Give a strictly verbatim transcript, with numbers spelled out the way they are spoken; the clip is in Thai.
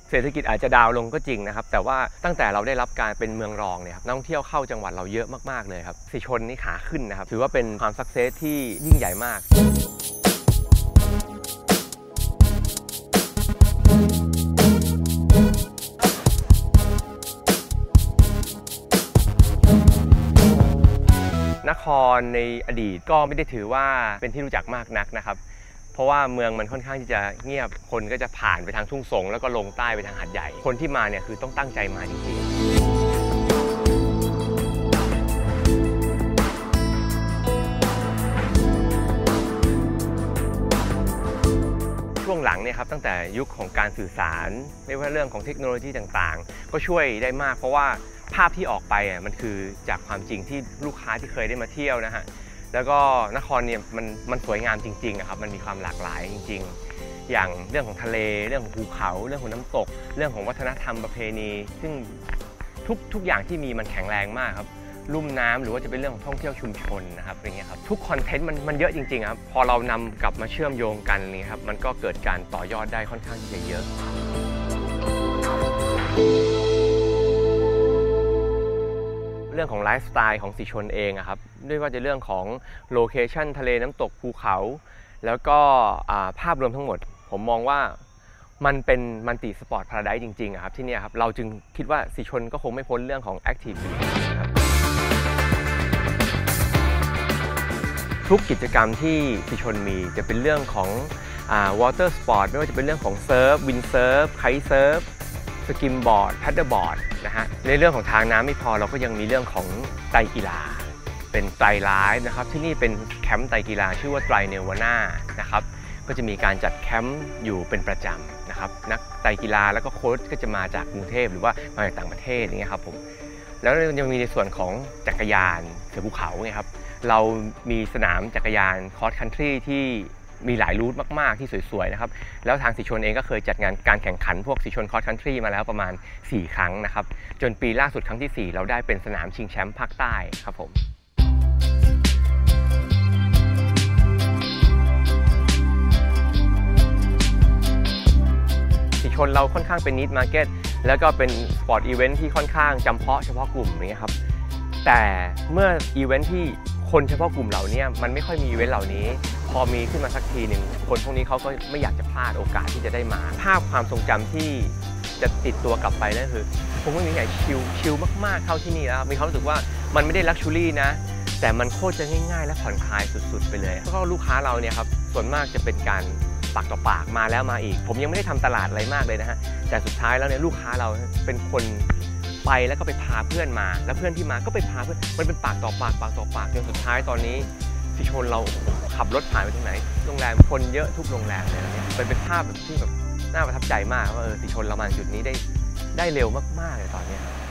เศรษฐกิจอาจจะดาวลงก็จริงนะครับแต่ว่าตั้งแต่เราได้รับการเป็นเมืองรองเนี่ยครับนักท่องเที่ยวเข้าจังหวัดเราเยอะมากๆเลยครับสีชนนี่ขาขึ้นนะครับถือว่าเป็นความสักเซสที่ยิ่งใหญ่มากนครในอดีตก็ไม่ได้ถือว่าเป็นที่รู้จักมากนักนะครับเพราะว่าเมืองมันค่อนข้างที่จะเงียบคนก็จะผ่านไปทางทุ่งสงแล้วก็ลงใต้ไปทางหาดใหญ่คนที่มาเนี่ยคือต้องตั้งใจมาจริงๆช่วงหลังเนี่ยครับตั้งแต่ยุคของการสื่อสารไม่ว่าเรื่องของเทคโนโลยีต่างๆก็ช่วยได้มากเพราะว่าภาพที่ออกไปอ่ะมันคือจากความจริงที่ลูกค้าที่เคยได้มาเที่ยวนะฮะแล้วก็นครเนี่ยมันมันสวยงามจริงๆครับมันมีความหลากหลายจริงๆอย่างเรื่องของทะเลเรื่องของภูเขาเรื่องของน้ำตกเรื่องของวัฒนธรรมประเพณีซึ่งทุกทุกอย่างที่มีมันแข็งแรงมากครับลุ่มน้ำหรือว่าจะเป็นเรื่องของท่องเที่ยวชุมชนนะครับอย่างเงี้ยครับทุกคอนเทนต์มันมันเยอะจริงๆครับพอเรานำกลับมาเชื่อมโยงกันนี่ครับมันก็เกิดการต่อยอดได้ค่อนข้างที่จะเยอะเรื่องของไลฟ์สไตล์ของสีชนเองอะครับด้วยว่าจะเรื่องของโลเคชันทะเลน้ำตกภูเขาแล้วก็ภาพรวมทั้งหมดผมมองว่ามันเป็นมัลติสปอร์ตพาราไดซ์จริงๆครับที่นี่ครับเราจึงคิดว่าสีชนก็คงไม่พ้นเรื่องของแอคทีฟครับทุกกิจกรรมที่สีชนมีจะเป็นเรื่องของวอเตอร์สปอร์ตไม่ว่าจะเป็นเรื่องของเซิร์ฟวินเซิร์ฟไคท์เซิร์ฟสกิมบอร์ดแพดเดิลบอร์ดนะฮะในเรื่องของทางน้ำไม่พอเราก็ยังมีเรื่องของไตรกีฬาเป็นไตรไลฟ์นะครับที่นี่เป็นแคมป์ไตรกีฬาชื่อว่าไตรเนวาน่านะครับก็จะมีการจัดแคมป์อยู่เป็นประจำนะครับนักไตรกีฬาแล้วก็โค้ชก็จะมาจากกรุงเทพหรือว่ามาจากต่างประเทศอย่างเงี้ยครับผมแล้วยังมีในส่วนของจักรยานเสือภูเขาไงครับเรามีสนามจักรยานคอร์สคันทรีที่มีหลายรูทมากๆที่สวยๆนะครับแล้วทางสีชนเองก็เคยจัดงานการแข่งขันพวกสีชนคอร์สคันทรีมาแล้วประมาณสี่ครั้งนะครับจนปีล่าสุดครั้งที่สี่เราได้เป็นสนามชิงแชมป์ภาคใต้ครับผมสีชนเราค่อนข้างเป็นนิชมาร์เก็ตแล้วก็เป็นสปอร์ตอีเวนท์ที่ค่อนข้างจำเพาะเฉพาะกลุ่มนี้ครับแต่เมื่ออีเวนท์ที่คนเฉพาะกลุ่มเหล่านี้มันไม่ค่อยมีอีเวนต์เหล่านี้พอมีขึ้นมาสักทีหนึ่งคนพวกนี้เขาก็ไม่อยากจะพลาดโอกาสที่จะได้มาภาพความทรงจำที่จะติดตัวกลับไปนั่นคือผมไม่มีไหนชิลชิลมากๆเข้าที่นี่แล้วมีความรู้สึกว่ามันไม่ได้ลักชัวรี่นะแต่มันโคตรจะง่ายๆและผ่อนคลายสุดๆไปเลยแล้วก็ลูกค้าเราเนี่ยครับส่วนมากจะเป็นการปากต่อปากมาแล้วมาอีกผมยังไม่ได้ทำตลาดอะไรมากเลยนะฮะแต่สุดท้ายแล้วเนี่ยลูกค้าเราเป็นคนไปแล้วก็ไปพาเพื่อนมาแล้วเพื่อนที่มาก็ไปพาเพื่อนมันเป็นปากต่อปากปากต่อปากจนสุดท้ายตอนนี้สีชนเราขับรถผ่านไปที่ไหนโรงแรมคนเยอะทุกโรงแรมเลยนะเนี่ยมันเป็นภาพแบบที่แบบน่าประทับใจมากว่าเออสีชนเรามาจุดนี้ได้ได้เร็วมากๆเลยตอนนี้